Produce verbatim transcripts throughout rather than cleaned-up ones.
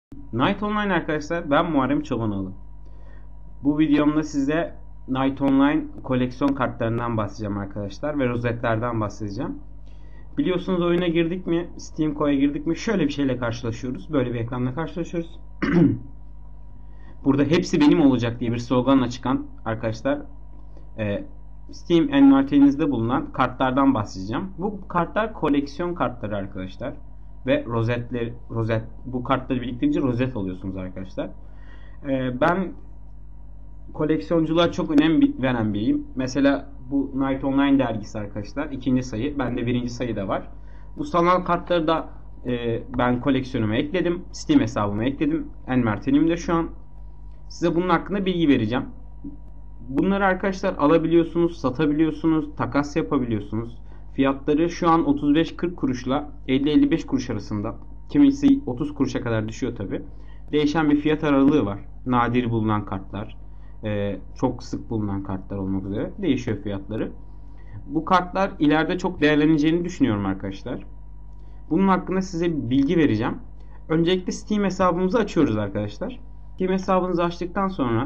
Night Online arkadaşlar, ben Muharrem Çobanoğlu. Bu videomda size Night Online koleksiyon kartlarından bahsedeceğim arkadaşlar ve rozetlerden bahsedeceğim. Biliyorsunuz oyuna girdik mi, Steam Co'ya girdik mi şöyle bir şeyle karşılaşıyoruz. Böyle bir ekranla karşılaşıyoruz. Burada hepsi benim olacak diye bir sloganla çıkan arkadaşlar e, Steam envanterinizde bulunan kartlardan bahsedeceğim. Bu kartlar koleksiyon kartları arkadaşlar. Ve rozetler, rozet, bu kartları biriktirince rozet alıyorsunuz arkadaşlar. Ee, ben koleksiyonculuğa çok önem veren biriyim. Mesela bu Night Online dergisi arkadaşlar. İkinci sayı. Bende birinci sayı da var. Bu sanal kartları da e, ben koleksiyonuma ekledim. Steam hesabıma ekledim. Envanterimde şu an. Size bunun hakkında bilgi vereceğim. Bunları arkadaşlar alabiliyorsunuz, satabiliyorsunuz, takas yapabiliyorsunuz. Fiyatları şu an otuz beş kırk kuruşla elli elli beş kuruş arasında. Kimisi otuz kuruşa kadar düşüyor tabi. Değişen bir fiyat aralığı var. Nadir bulunan kartlar, çok sık bulunan kartlar olmak üzere değişiyor fiyatları. Bu kartlar ileride çok değerleneceğini düşünüyorum arkadaşlar. Bunun hakkında size bilgi vereceğim. Öncelikle Steam hesabımızı açıyoruz arkadaşlar. Steam hesabınızı açtıktan sonra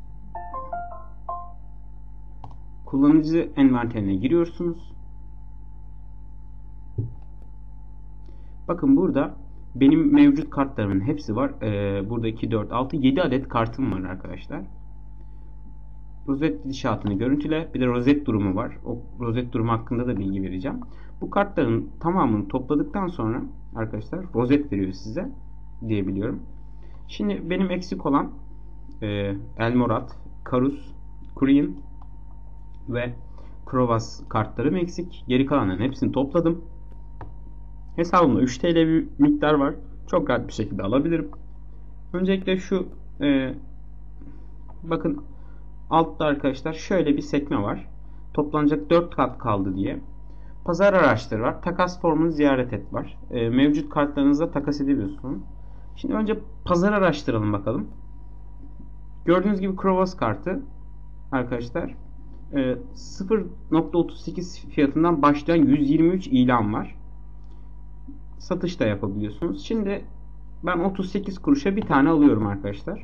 kullanıcı envanterine giriyorsunuz. Bakın burada benim mevcut kartlarımın hepsi var. Ee, burada iki, dört, altı, yedi adet kartım var arkadaşlar. Rozet gidişatını görüntüle. Bir de rozet durumu var. O rozet durumu hakkında da bilgi vereceğim. Bu kartların tamamını topladıktan sonra arkadaşlar rozet veriyor size diyebiliyorum. Şimdi benim eksik olan e, Elmorat, Karus, Kurien ve Krovas kartlarım eksik. Geri kalanların hepsini topladım. Hesabımda üç T L bir miktar var. Çok rahat bir şekilde alabilirim. Öncelikle şu e, bakın altta arkadaşlar şöyle bir sekme var. Toplanacak dört kat kaldı diye. Pazar araçları var. Takas formunu ziyaret et var. E, mevcut kartlarınızla takas edebiliyorsunuz. Şimdi önce pazar araştıralım bakalım. Gördüğünüz gibi Krovas kartı arkadaşlar e, sıfır nokta otuz sekiz fiyatından başlayan yüz yirmi üç ilan var. Satış da yapabiliyorsunuz. Şimdi ben otuz sekiz kuruşa bir tane alıyorum arkadaşlar.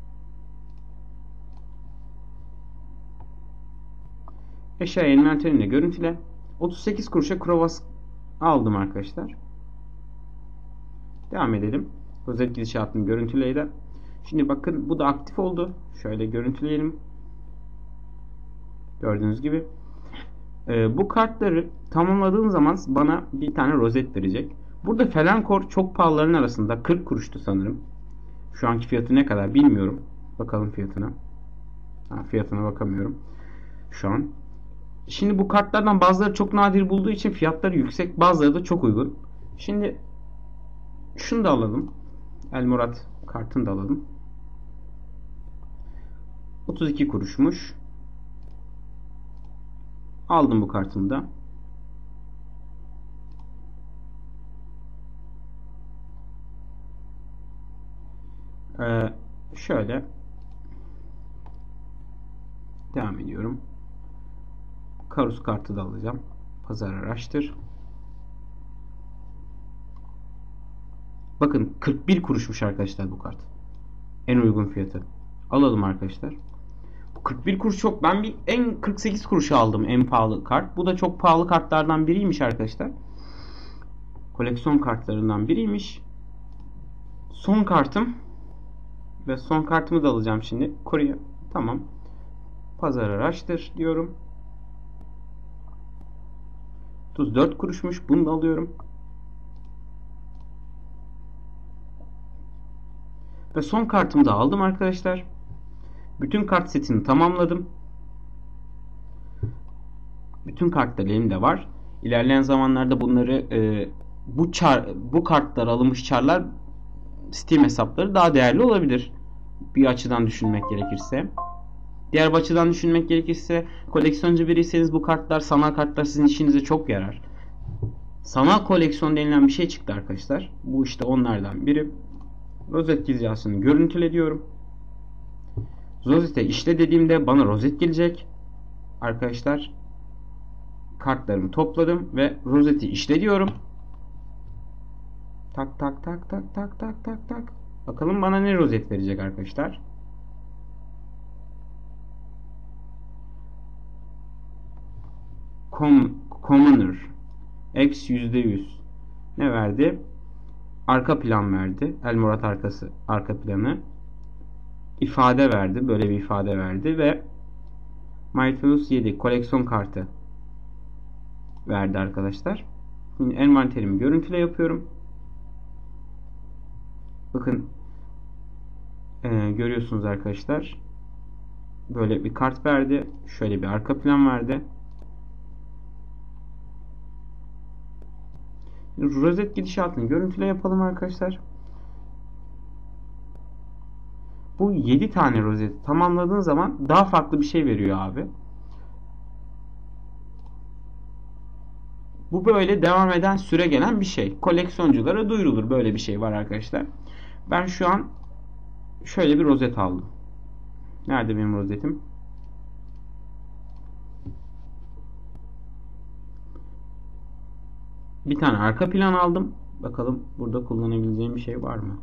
Eşya envanterinde görüntüle. otuz sekiz kuruşa Krovas aldım arkadaşlar. Devam edelim. Rozet gidişatını görüntüleyle. Şimdi bakın bu da aktif oldu. Şöyle görüntüleyelim. Gördüğünüz gibi. Ee, bu kartları tamamladığım zaman bana bir tane rozet verecek. Burada Felenkor çok pahalıların arasında kırk kuruştu sanırım. Şu anki fiyatı ne kadar bilmiyorum. Bakalım fiyatına. Ha, fiyatına bakamıyorum. Şu an. Şimdi bu kartlardan bazıları çok nadir bulduğu için fiyatları yüksek. Bazıları da çok uygun. Şimdi şunu da alalım. Elmorat kartını da alalım. otuz iki kuruşmuş. Aldım bu kartını da. Ee, şöyle devam ediyorum. Karus kartı da alacağım. Pazar araştır. Bakın kırk bir kuruşmuş arkadaşlar bu kart. En uygun fiyatı. Alalım arkadaşlar. Bu kırk bir kuruş çok. Ben bir en kırk sekiz kuruşa aldım en pahalı kart. Bu da çok pahalı kartlardan biriymiş arkadaşlar. Koleksiyon kartlarından biriymiş. Son kartım. Ve son kartımı da alacağım şimdi. Korea. Tamam. Pazar araştır diyorum. otuz dört kuruşmuş. Bunu da alıyorum. Ve son kartımı da aldım arkadaşlar. Bütün kart setini tamamladım. Bütün kartlar elimde var. İlerleyen zamanlarda bunları e, bu çar, bu kartlar alınmış çarlar Steam hesapları daha değerli olabilir. Bir açıdan düşünmek gerekirse. Diğer bir açıdan düşünmek gerekirse koleksiyoncu biriyseniz bu kartlar, sanal kartlar sizin işinize çok yarar. Sanal koleksiyon denilen bir şey çıktı arkadaşlar. Bu işte onlardan biri. Rozet gidişatını görüntüle diyorum. Rozete işle dediğimde bana rozet gelecek. Arkadaşlar kartlarımı topladım ve rozeti işle diyorum. Tak tak tak tak tak tak tak tak. Bakalım bana ne rozet verecek arkadaşlar. Com Commoner X yüzde yüz ne verdi? Arka plan verdi. Elmorat arkası arka planı. İfade verdi. Böyle bir ifade verdi ve Mythos yedi koleksiyon kartı verdi arkadaşlar. Şimdi envanterimi görüntüle yapıyorum. Bakın e, görüyorsunuz arkadaşlar. Böyle bir kart verdi. Şöyle bir arka plan verdi. Rozet gidişatını görüntüle yapalım arkadaşlar. Bu yedi tane rozeti tamamladığın zaman daha farklı bir şey veriyor abi. Bu böyle devam eden süre gelen bir şey. Koleksiyonculara duyurulur. Böyle bir şey var arkadaşlar. Ben şu an şöyle bir rozet aldım. Nerede benim rozetim? Bir tane arka plan aldım. Bakalım burada kullanabileceğim bir şey var mı?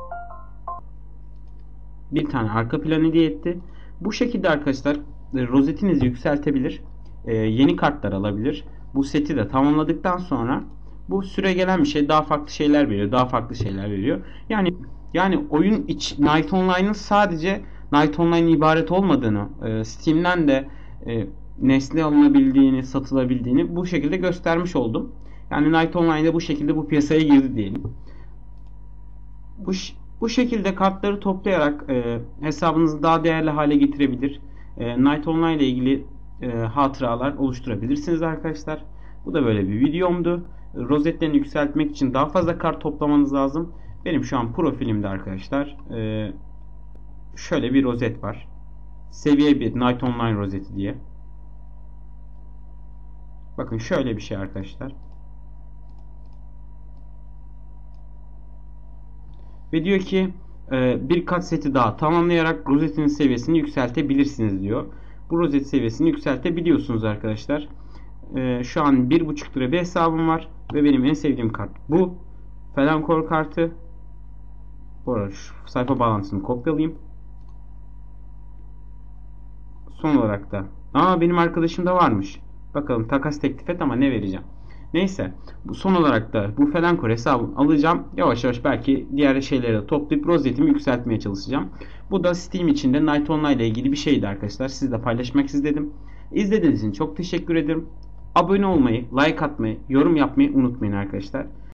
Bir tane arka plan hediye etti. Bu şekilde arkadaşlar rozetinizi yükseltebilir. Ee, yeni kartlar alabilir. Bu seti de tamamladıktan sonra bu süre gelen bir şey daha farklı şeyler veriyor. Daha farklı şeyler veriyor. Yani yani oyun iç Night Online'ın sadece Night Online ibaret olmadığını, e, Steam'den de e, nesne alınabildiğini, satılabildiğini bu şekilde göstermiş oldum. Yani Night Online'da bu şekilde bu piyasaya girdi diyelim. Bu bu şekilde kartları toplayarak e, hesabınızı daha değerli hale getirebilir. E, Night Online ile ilgili e, hatıralar oluşturabilirsiniz arkadaşlar. Bu da böyle bir videomdu. Rozetlerini yükseltmek için daha fazla kart toplamanız lazım. Benim şu an profilimde arkadaşlar e, şöyle bir rozet var. Seviye bir Night Online rozeti diye. Bakın şöyle bir şey arkadaşlar. Ve diyor ki e, bir kat seti daha tamamlayarak rozetinin seviyesini yükseltebilirsiniz diyor. Bu rozet seviyesini yükseltebiliyorsunuz arkadaşlar. E, şu an bir buçuk lira bir hesabım var. Ve benim en sevdiğim kart bu. Felankor kartı. Bu arada şu sayfa bağlantısını kopyalayayım. Son olarak da. Aa benim arkadaşım da varmış. Bakalım takas teklif et ama ne vereceğim. Neyse. Bu son olarak da bu Felankor hesabını alacağım. Yavaş yavaş belki diğer şeyleri de toplayıp rozetimi yükseltmeye çalışacağım. Bu da Steam içinde Night Online ile ilgili bir şeydi arkadaşlar. Sizle paylaşmak istedim. İzlediğiniz için çok teşekkür ederim. Abone olmayı, like atmayı, yorum yapmayı unutmayın arkadaşlar.